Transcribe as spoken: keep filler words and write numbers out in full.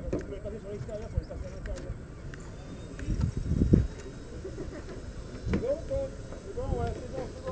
Vous pouvez passer sur l'extérieur pour les passer à l'intérieur. C'est bon, c'est bon, ouais, c'est bon, c'est bon.